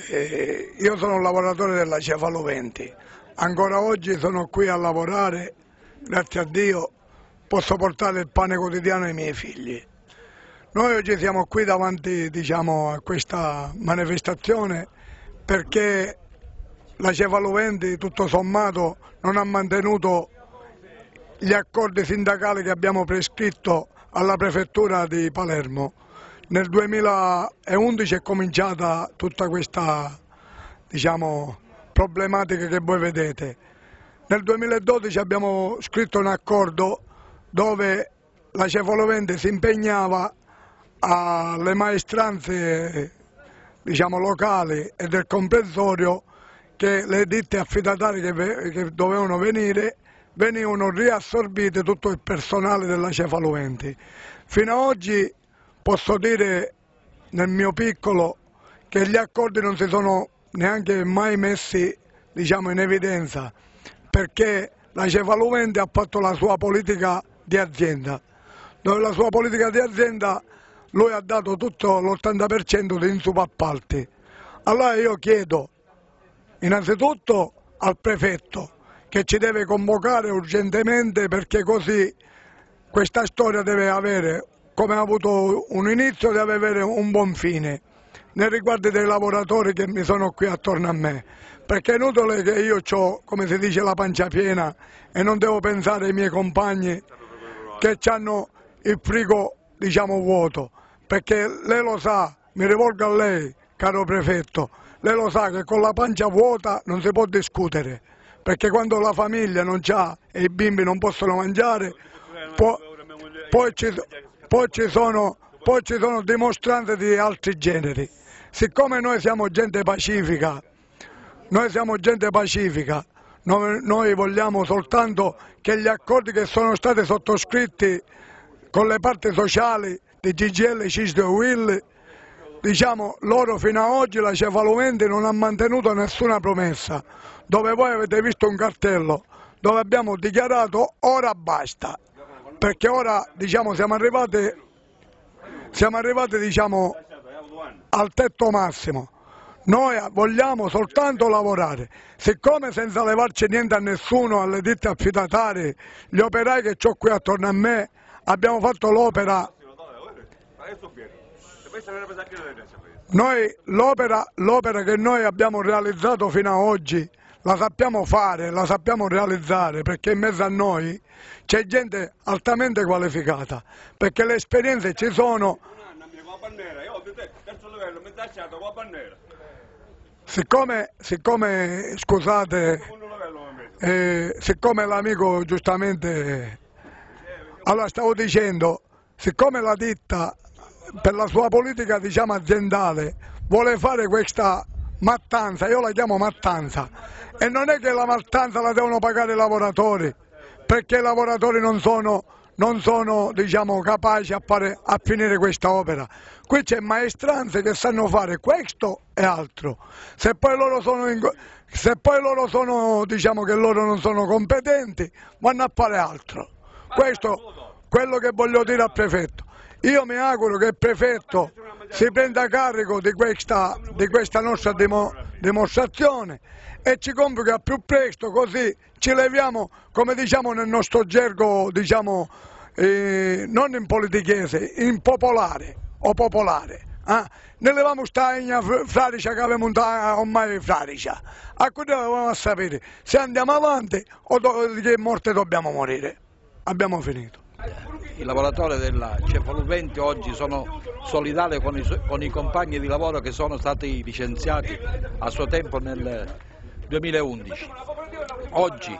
Io sono un lavoratore della Cefaloventi, ancora oggi sono qui a lavorare, grazie a Dio posso portare il pane quotidiano ai miei figli. Noi oggi siamo qui davanti, a questa manifestazione perché la Cefaloventi tutto sommato non ha mantenuto gli accordi sindacali che abbiamo prescritto alla prefettura di Palermo. Nel 2011 è cominciata tutta questa problematica che voi vedete. Nel 2012 abbiamo scritto un accordo dove la Cefaloventi si impegnava alle maestranze locali e del comprensorio che le ditte affidatarie che dovevano venivano riassorbite tutto il personale della Cefaloventi. Fino ad oggi posso dire nel mio piccolo che gli accordi non si sono neanche mai messi in evidenza, perché la Cefaloventi ha fatto la sua politica di azienda, dove la sua politica di azienda lui ha dato tutto l'80% di subappalti. Allora io chiedo innanzitutto al prefetto che ci deve convocare urgentemente, perché così questa storia deve avere, come ha avuto un inizio, deve avere un buon fine nei riguardi dei lavoratori che mi sono qui attorno a me, perché è inutile che io ho, come si dice, la pancia piena e non devo pensare ai miei compagni che hanno il frigo vuoto, perché lei lo sa, mi rivolgo a lei caro prefetto, lei lo sa che con la pancia vuota non si può discutere, perché quando la famiglia non c'ha e i bimbi non possono mangiare, poi ci sono dimostranze di altri generi. Siccome noi siamo gente pacifica, noi vogliamo soltanto che gli accordi che sono stati sottoscritti con le parti sociali di CGIL, CISL e UIL, loro fino ad oggi la Cefaloventi non ha mantenuto nessuna promessa, dove voi avete visto un cartello dove abbiamo dichiarato ora basta, perché ora siamo arrivati al tetto massimo. Noi vogliamo soltanto lavorare, siccome senza levarci niente a nessuno, alle ditte affidatarie, gli operai che ho qui attorno a me, abbiamo fatto l'opera. Noi l'opera che noi abbiamo realizzato fino ad oggi la sappiamo fare, la sappiamo realizzare, perché in mezzo a noi c'è gente altamente qualificata, perché le esperienze ci sono. Siccome l'amico giustamente, allora stavo dicendo, siccome la ditta per la sua politica aziendale vuole fare questa mattanza, io la chiamo mattanza, e non è che la mattanza la devono pagare i lavoratori, perché i lavoratori non sono capaci a finire questa opera. Qui c'è maestranze che sanno fare questo e altro. Se poi loro che loro non sono competenti, vanno a fare altro. Questo è quello che voglio dire al prefetto. Io mi auguro che il prefetto si prenda carico di questa nostra dimostrazione e ci convochi al più presto, così ci leviamo, come diciamo nel nostro gergo, non in politichese, in popolare o popolare. Ne leviamo stagna fradicia che avevamo ormai fradicia. A cui dovevamo sapere se andiamo avanti o di che morte dobbiamo morire. Abbiamo finito. I lavoratori della Cefaloventi oggi sono solidali con i compagni di lavoro che sono stati licenziati a suo tempo nel 2011. Oggi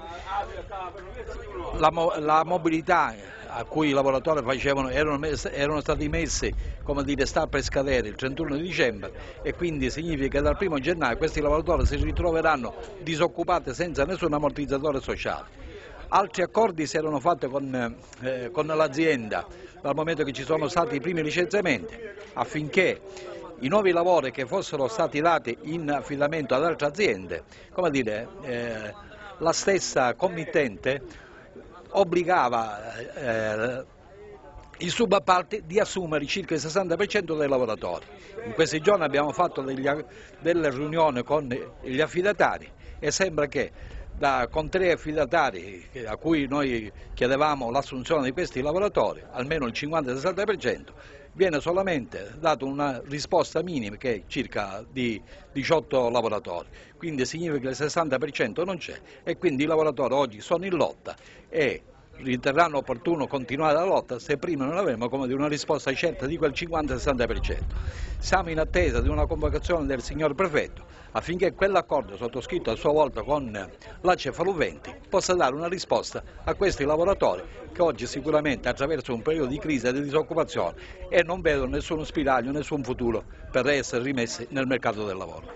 la mobilità a cui i lavoratori erano stati messi, come dire, sta per scadere il 31 dicembre, e quindi significa che dal 1 gennaio questi lavoratori si ritroveranno disoccupati senza nessun ammortizzatore sociale. Altri accordi si erano fatti con l'azienda dal momento che ci sono stati i primi licenziamenti, affinché i nuovi lavori che fossero stati dati in affidamento ad altre aziende, come dire, la stessa committente obbligava i subappalti di assumere circa il 60% dei lavoratori. In questi giorni abbiamo fatto delle riunioni con gli affidatari e sembra che con 3 affidatari a cui noi chiedevamo l'assunzione di questi lavoratori, almeno il 50-60%, viene solamente data una risposta minima che è circa di 18 lavoratori, quindi significa che il 60% non c'è e quindi i lavoratori oggi sono in lotta e riterranno opportuno continuare la lotta se prima non avremo come dire, una risposta certa di quel 50-60%. Siamo in attesa di una convocazione del signor prefetto affinché quell'accordo sottoscritto a sua volta con la Cefaluventi possa dare una risposta a questi lavoratori che oggi sicuramente attraverso un periodo di crisi e di disoccupazione e non vedono nessuno spiraglio, nessun futuro per essere rimessi nel mercato del lavoro.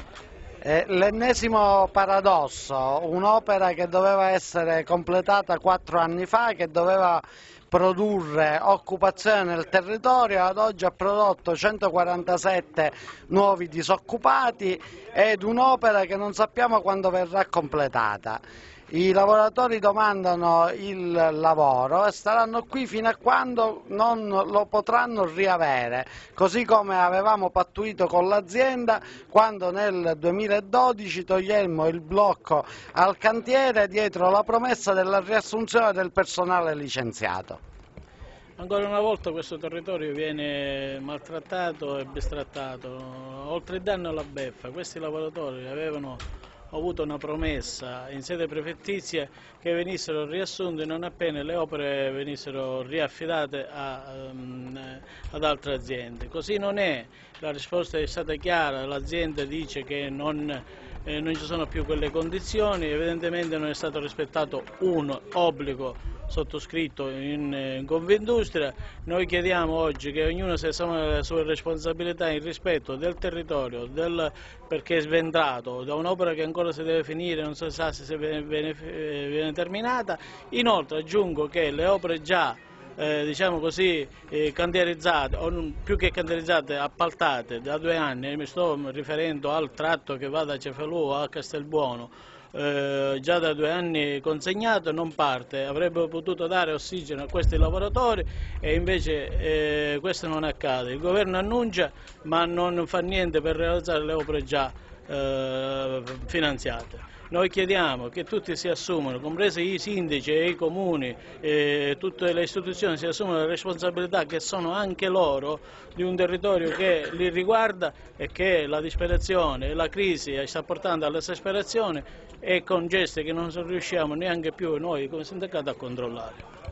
L'ennesimo paradosso, un'opera che doveva essere completata 4 anni fa, che doveva produrre occupazione nel territorio, ad oggi ha prodotto 147 nuovi disoccupati ed un'opera che non sappiamo quando verrà completata. I lavoratori domandano il lavoro e staranno qui fino a quando non lo potranno riavere, così come avevamo pattuito con l'azienda quando nel 2012 togliemmo il blocco al cantiere dietro la promessa della riassunzione del personale licenziato. Ancora una volta questo territorio viene maltrattato e bistrattato, oltre il danno alla beffa. Questi lavoratori avevano avuto una promessa in sede prefettizia che venissero riassunti non appena le opere venissero riaffidate ad altre aziende. Così non è, la risposta è stata chiara, l'azienda dice che non ci sono più quelle condizioni, evidentemente non è stato rispettato un obbligo sottoscritto in Confindustria. Noi chiediamo oggi che ognuno si assuma le sue responsabilità in rispetto del territorio, perché è sventrato da un'opera che ancora si deve finire, non si sa se viene terminata. Inoltre aggiungo che le opere già diciamo così, cantierizzate, o più che cantierizzate, appaltate da 2 anni, mi sto riferendo al tratto che va da Cefalù a Castelbuono, già da 2 anni consegnato, non parte, avrebbe potuto dare ossigeno a questi lavoratori e invece questo non accade. Il governo annuncia ma non fa niente per realizzare le opere già finanziate. Noi chiediamo che tutti si assumano, compresi i sindaci e i comuni, tutte le istituzioni si assumano le responsabilità che sono anche loro di un territorio che li riguarda e che la disperazione e la crisi sta portando all'esasperazione e con gesti che non riusciamo neanche più noi come sindacato a controllare.